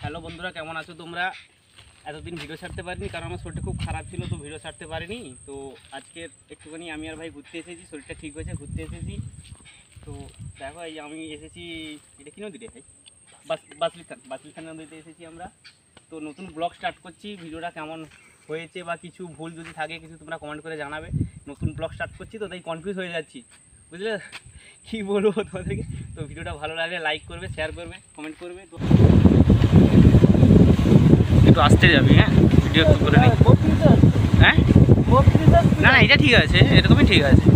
Hello বন্ধুরা, কেমন আছো তোমরা? এতদিন ভিডিও ছাড়তে পারিনি কারণ আমার শরীরটা খুব খারাপ ছিল, তো ভিডিও ছাড়তে পারিনি। তো আজকে একটুখানি আমি আর ভাই ঘুরতে এসেছি, শরীরটা ঠিক হয়েছে, ঘুরতে এসেছি। তো দেখো এই আমি এসেছি, এটা কি নদী রে ভাই? বাসলিখান নদীতে এসেছি আমরা। তো নতুন ব্লগ স্টার্ট করছি, ভিডিওটা কেমন হয়েছে বা কিছু ভুল যদি থাকে কিছু তোমরা কমেন্ট করে জানাবে। নতুন ব্লগ স্টার্ট করছি তো তাই কনফিউজ হয়ে যাচ্ছি, বুঝলে কী বলবো তোমাদেরকে। তো ভিডিওটা ভালো লাগলে লাইক করবে, শেয়ার করবে, কমেন্ট করবে। তো একটু আসতে যাবি, হ্যাঁ ভিডিও একটু করে নিই। হ্যাঁ না না, এটা ঠিক আছে, এরকমই ঠিক আছে।